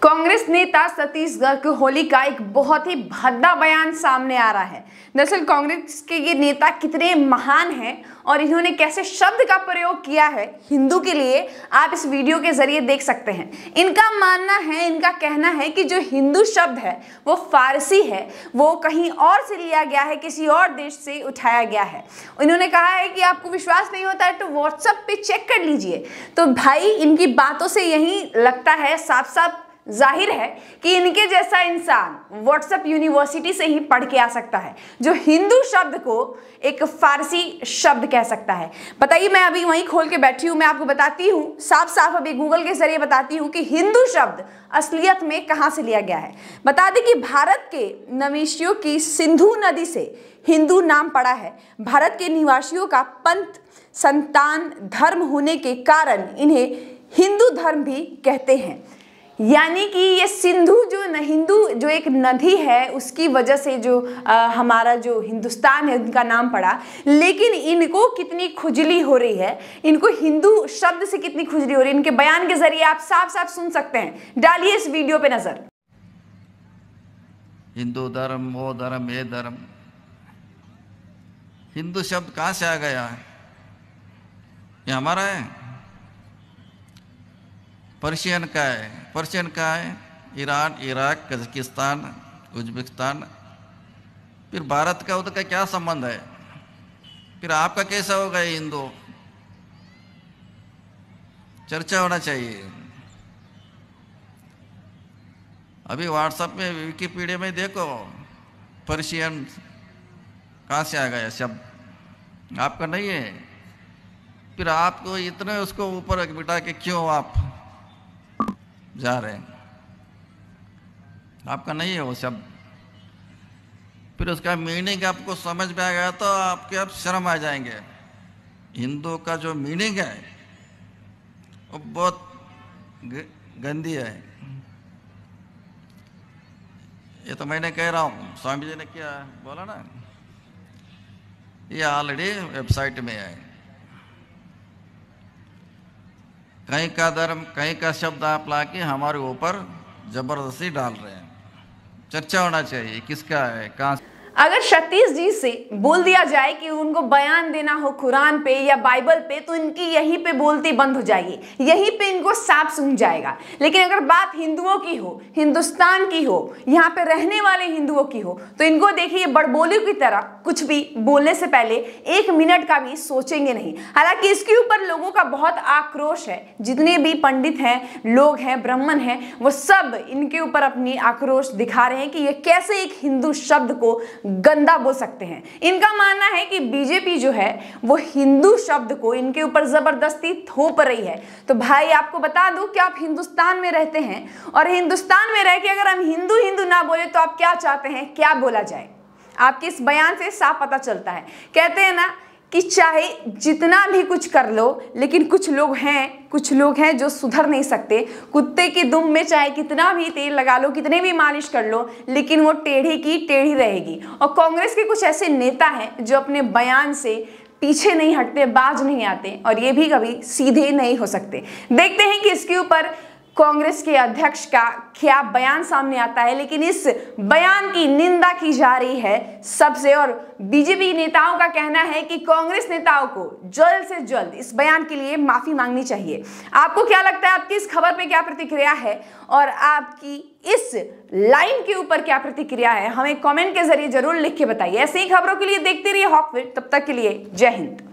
कांग्रेस नेता सतीश गर्ग का एक बहुत ही भद्दा बयान सामने आ रहा है। दरअसल कांग्रेस के ये नेता कितने महान हैं और इन्होंने कैसे शब्द का प्रयोग किया है हिंदू के लिए, आप इस वीडियो के जरिए देख सकते हैं। इनका मानना है, इनका कहना है कि जो हिंदू शब्द है वो फारसी है, वो कहीं और से लिया गया है, किसी और देश से उठाया गया है। इन्होंने कहा है कि आपको विश्वास नहीं होता है तो व्हाट्सएप पे चेक कर लीजिए। तो भाई इनकी बातों से यही लगता है, साफ साफ जाहिर है कि इनके जैसा इंसान व्हाट्सएप यूनिवर्सिटी से ही पढ़ के आ सकता है जो हिंदू शब्द को एक फारसी शब्द कह सकता है। बताइए, मैं अभी वहीं खोल के बैठी हूं, मैं आपको बताती हूं साफ साफ, अभी गूगल के जरिए बताती हूं कि हिंदू शब्द असलियत में कहां से लिया गया है। बता दें कि भारत के नवेशियों की सिंधु नदी से हिंदू नाम पड़ा है। भारत के निवासियों का पंथ संतान धर्म होने के कारण इन्हें हिंदू धर्म भी कहते हैं। यानी कि ये सिंधु हिंदू जो एक नदी है उसकी वजह से जो हमारा जो हिंदुस्तान है उनका नाम पड़ा। लेकिन इनको कितनी खुजली हो रही है, इनको हिंदू शब्द से कितनी खुजली हो रही है, इनके बयान के जरिए आप साफ साफ सुन सकते हैं। डालिए इस वीडियो पे नजर। हिंदू धर्म, वो धर्म, ये धर्म, हिंदू शब्द कहाँ से आ गया है? ये हमारा है? पर्शियन का है। पर्शियन का है ईरान, इराक, कजाकिस्तान, उज्बेकिस्तान। फिर भारत का उधर का क्या संबंध है? फिर आपका कैसा होगा ये हिंदू? चर्चा होना चाहिए। अभी व्हाट्सएप में, विकिपीडिया में देखो पर्शियन कहाँ से आ गया शब्द, आपका नहीं है। फिर आपको इतने उसको ऊपर बिठा के क्यों आप जा रहे हैं? आपका नहीं है वो शब्द। फिर उसका मीनिंग आपको समझ में आ गया तो आपके अब शर्म आ जाएंगे। हिंदू का जो मीनिंग है वो बहुत गंदी है। ये तो मैंने कह रहा हूँ, स्वामी जी ने क्या बोला ना, ये ऑलरेडी वेबसाइट में है। कहीं का धर्म, कहीं का शब्द आप लाके हमारे ऊपर जबरदस्ती डाल रहे हैं। चर्चा होना चाहिए किसका है, कहाँ। अगर सतीश जी से बोल दिया जाए कि उनको बयान देना हो कुरान पे या बाइबल पे तो इनकी यहीं पे बोलती बंद हो जाएगी, यहीं पे इनको सांप सूंघ जाएगा। लेकिन अगर बात हिंदुओं की हो, हिंदुस्तान की हो, यहाँ पे रहने वाले हिंदुओं की हो, तो इनको देखिए बड़बोली की तरह कुछ भी बोलने से पहले 1 मिनट का भी सोचेंगे नहीं। हालांकि इसके ऊपर लोगों का बहुत आक्रोश है। जितने भी पंडित हैं, लोग हैं, ब्राह्मण हैं, वो सब इनके ऊपर अपनी आक्रोश दिखा रहे हैं कि ये कैसे एक हिंदू शब्द को गंदा बोल सकते हैं। इनका मानना है कि बीजेपी जो है वो हिंदू शब्द को इनके ऊपर जबरदस्ती थोप रही है। तो भाई आपको बता दूं कि आप हिंदुस्तान में रहते हैं और हिंदुस्तान में रह के अगर हम हिंदू हिंदू ना बोले तो आप क्या चाहते हैं, क्या बोला जाए? आपके इस बयान से साफ पता चलता है। कहते हैं ना कि चाहे जितना भी कुछ कर लो, लेकिन कुछ लोग हैं जो सुधर नहीं सकते। कुत्ते की दुम में चाहे कितना भी तेल लगा लो, कितने भी मालिश कर लो, लेकिन वो टेढ़ी की टेढ़ी रहेगी। और कांग्रेस के कुछ ऐसे नेता हैं जो अपने बयान से पीछे नहीं हटते, बाज नहीं आते और ये भी कभी सीधे नहीं हो सकते। देखते हैं कि इसके ऊपर कांग्रेस के अध्यक्ष का क्या बयान सामने आता है। लेकिन इस बयान की निंदा की जा रही है सबसे, और बीजेपी नेताओं का कहना है कि कांग्रेस नेताओं को जल्द से जल्द इस बयान के लिए माफी मांगनी चाहिए। आपको क्या लगता है, आपकी इस खबर पे क्या प्रतिक्रिया है और आपकी इस लाइन के ऊपर क्या प्रतिक्रिया है? हमें कमेंट के जरिए जरूर लिख के बताइए। ऐसे ही खबरों के लिए देखते रहिए हॉकविड। तब तक के लिए जय हिंद।